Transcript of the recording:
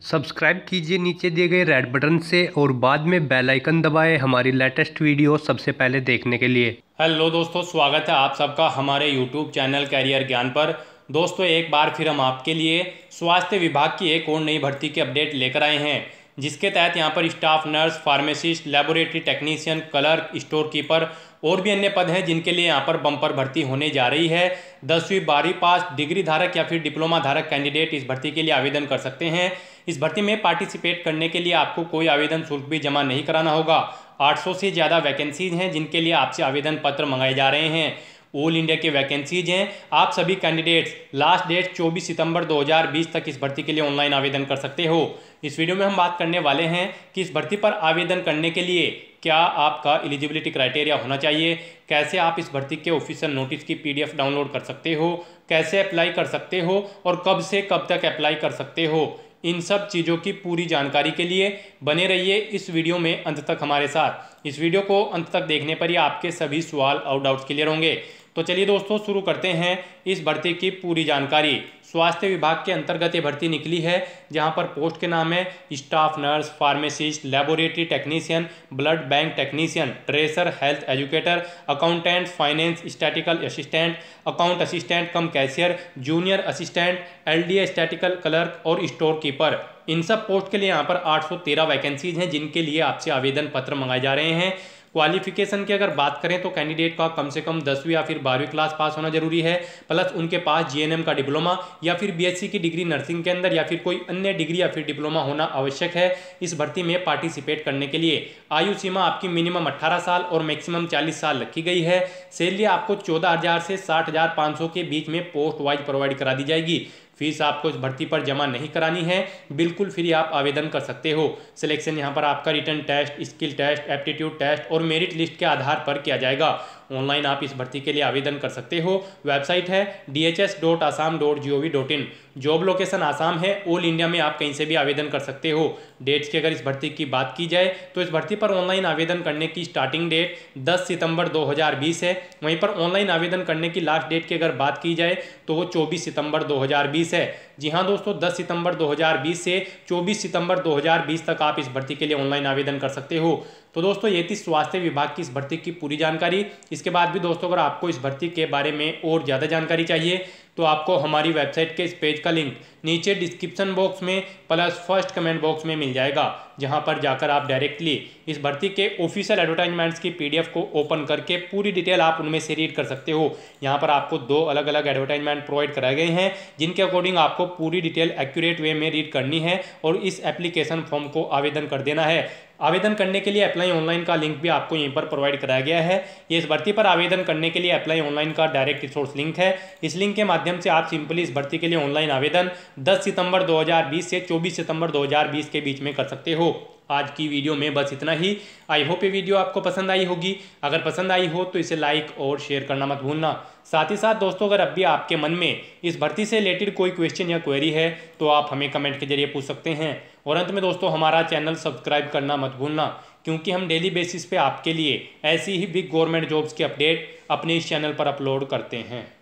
Subscribe कीजिए नीचे दिए गए रेड बटन से और बाद में बेल आइकन दबाएं हमारी लेटेस्ट वीडियो सबसे पहले देखने के लिए। हेलो दोस्तों, स्वागत है आप सबका हमारे यूट्यूब चैनल कैरियर ज्ञान पर। दोस्तों, एक बार फिर हम आपके लिए स्वास्थ्य विभाग की एक और नई भर्ती के अपडेट लेकर आए हैं, जिसके तहत यहां पर staff nurse, pharmacist, laboratory technician, clerk, store keeper और भी अन्य पद हैं जिनके लिए यहां पर बम्पर भर्ती होने जा रही है। 10वीं 12वीं पास डिग्री धारक या फिर डिप्लोमा धारक कैंडिडेट इस भर्ती के लिए आवेदन कर सकते हैं। इस भर्ती में पार्टिसिपेट करने के लिए आपको कोई आवेदन शुल्क भी जमा नहीं कराना होगा। 800 से ज़्यादा वैकेंसीज हैं जिनके लिए आपसे आवेदन पत्र मंगाए जा रहे हैं। ऑल इंडिया के वैकेंसीज हैं। आप सभी कैंडिडेट्स लास्ट डेट 24 सितंबर 2020 तक इस भर्ती के लिए ऑनलाइन आवेदन कर सकते हो। इस वीडियो में हम बात करने वाले हैं कि इस भर्ती पर आवेदन करने के लिए क्या आपका एलिजिबिलिटी क्राइटेरिया होना चाहिए, कैसे आप इस भर्ती के ऑफिशियल नोटिस की PDF डाउनलोड कर सकते हो, कैसे अप्लाई कर सकते हो और कब से कब तक अप्लाई कर सकते हो। इन सब चीज़ों की पूरी जानकारी के लिए बने रहिए इस वीडियो में अंत तक हमारे साथ। इस वीडियो को अंत तक देखने पर ही आपके सभी सवाल और डाउट्स क्लियर होंगे। तो चलिए दोस्तों, शुरू करते हैं इस भर्ती की पूरी जानकारी। स्वास्थ्य विभाग के अंतर्गत ये भर्ती निकली है, जहां पर पोस्ट के नाम है staff nurse, pharmacist, laboratory technician, blood bank technician, tracer, health educator, accountant, finance statical assistant, account assistant cum cashier, junior assistant, LDA statical clerk और स्टोर कीपर। इन सब पोस्ट के लिए यहाँ पर 813 वैकेंसीज हैं जिनके लिए आपसे आवेदन पत्र मंगाए जा रहे हैं। क्वालिफिकेशन की अगर बात करें तो कैंडिडेट का कम से कम 10वीं या फिर 12वीं क्लास पास होना जरूरी है, प्लस उनके पास GNM का डिप्लोमा या फिर BSc की डिग्री नर्सिंग के अंदर या फिर कोई अन्य डिग्री या फिर डिप्लोमा होना आवश्यक है इस भर्ती में पार्टिसिपेट करने के लिए। आयु सीमा आपकी मिनिमम 18 साल और मैक्सिमम 40 साल रखी गई है। सैलरी आपको 14,000 से 60,500 के बीच में पोस्ट वाइज प्रोवाइड करा दी जाएगी। फीस आपको इस भर्ती पर जमा नहीं करानी है, बिल्कुल फ्री आप आवेदन कर सकते हो। सिलेक्शन यहाँ पर आपका written test, skill test, aptitude test और मेरिट लिस्ट के आधार पर किया जाएगा। ऑनलाइन आप इस भर्ती के लिए आवेदन कर सकते हो। वेबसाइट है dhs.assam.gov.in। जॉब लोकेशन आसाम है। ऑल इंडिया में आप कहीं से भी आवेदन कर सकते हो। डेट्स की अगर इस भर्ती की बात की जाए तो इस भर्ती पर ऑनलाइन आवेदन करने की स्टार्टिंग डेट 10 सितंबर 2020 है। वहीं पर ऑनलाइन आवेदन करने की लास्ट डेट की अगर बात की जाए तो वो 24 सितंबर 2020 है। जी हाँ दोस्तों, 10 सितंबर 2020 से 24 सितंबर 2020 तक आप इस भर्ती के लिए ऑनलाइन आवेदन कर सकते हो। तो दोस्तों, ये थी स्वास्थ्य विभाग की इस भर्ती की पूरी जानकारी। इसके बाद भी दोस्तों, अगर आपको इस भर्ती के बारे में और ज़्यादा जानकारी चाहिए तो आपको हमारी वेबसाइट के इस पेज का लिंक नीचे डिस्क्रिप्शन बॉक्स में प्लस फर्स्ट कमेंट बॉक्स में मिल जाएगा, जहां पर जाकर आप डायरेक्टली इस भर्ती के ऑफिशियल एडवर्टाइजमेंट्स की PDF को ओपन करके पूरी डिटेल आप उनमें से रीड कर सकते हो। यहां पर आपको 2 अलग अलग एडवर्टाइजमेंट प्रोवाइड कराए गए हैं जिनके अकॉर्डिंग आपको पूरी डिटेल एक्यूरेट वे में रीड करनी है और इस एप्लीकेशन फॉर्म को आवेदन कर देना है। आवेदन करने के लिए अप्लाई ऑनलाइन का लिंक भी आपको यहीं पर प्रोवाइड कराया गया है। ये इस भर्ती पर आवेदन करने के लिए अप्लाई ऑनलाइन का डायरेक्ट रिसोर्स लिंक है। इस लिंक के माध्यम से आप सिंपली इस भर्ती के लिए ऑनलाइन आवेदन 10 सितंबर 2020 से 24 सितंबर 2020 के बीच में कर सकते हो। आज की वीडियो में बस इतना ही। आई होप ये वीडियो आपको पसंद आई होगी। अगर पसंद आई हो तो इसे लाइक और शेयर करना मत भूलना। साथ ही साथ दोस्तों, अगर अब भी आपके मन में इस भर्ती से रिलेटेड कोई क्वेश्चन या क्वेरी है तो आप हमें कमेंट के जरिए पूछ सकते हैं। और अंत में दोस्तों, हमारा चैनल सब्सक्राइब करना मत भूलना, क्योंकि हम डेली बेसिस पे आपके लिए ऐसी ही बिग गवर्नमेंट जॉब्स के अपडेट अपने इस चैनल पर अपलोड करते हैं।